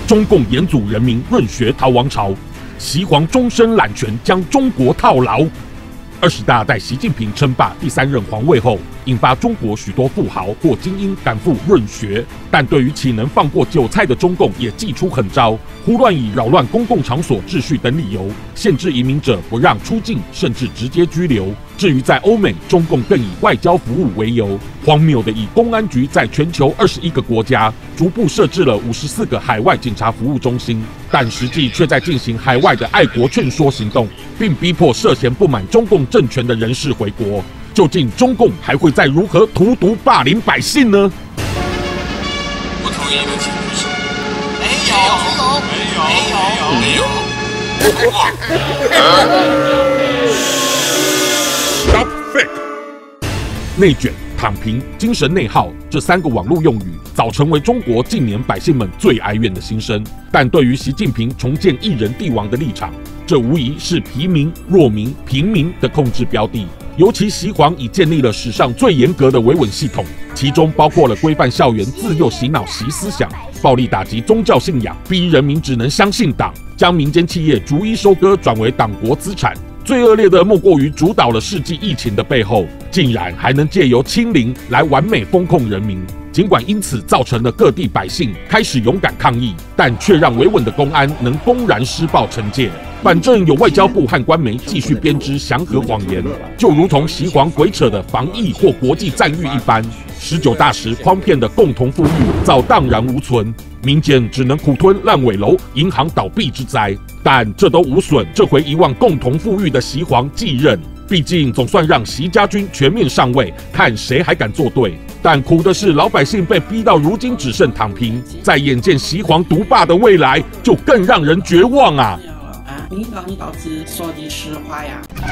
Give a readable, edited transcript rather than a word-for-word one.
中共严阻人民润学逃亡潮，习皇终身揽权将中国套牢。20大在习近平称霸第3任皇位后，引发中国许多富豪或精英赶赴润学，但对于岂能放过韭菜的中共也祭出狠招，胡乱以扰乱公共场所秩序等理由，限制移民者不让出境，甚至直接拘留。至于在欧美，中共更以外交服务为由，荒谬的以公安局在全球21个国家逐步设置了54个海外警察服务中心，但实际却在进行海外的爱国劝说行动，并逼迫涉嫌不满中共政权的人士回国。究竟中共还会再如何荼毒霸凌百姓呢？ 不同意的请举手。没有。Stop fake。内卷、躺平、精神内耗这3个网络用语，早成为中国近年百姓们最哀怨的心声。但对于习近平重建一人帝王的立场，这无疑是疲民、弱民、平民的控制标的。尤其习皇已建立了史上最严格的维稳系统，其中包括了规范校园自幼洗脑习思想，暴力打击宗教信仰，逼人民只能相信党，将民间企业逐一收割转为党国资产。最恶劣的莫过于主导了世纪疫情的背后，竟然还能借由清零来完美封控人民。尽管因此造成了各地百姓开始勇敢抗议，但却让维稳的公安能公然施暴惩戒。反正有外交部和官媒继续编织祥和谎言，就如同习皇鬼扯的防疫或国际赞誉一般，19大时诓骗的共同富裕早荡然无存，民间只能苦吞烂尾楼、银行倒闭之灾。但这都无损这回遗忘共同富裕的习皇继任，毕竟总算让习家军全面上位，看谁还敢作对。但苦的是老百姓被逼到如今只剩躺平，在眼见习皇独霸的未来，就更让人绝望啊！ 领导，你倒是说句实话呀！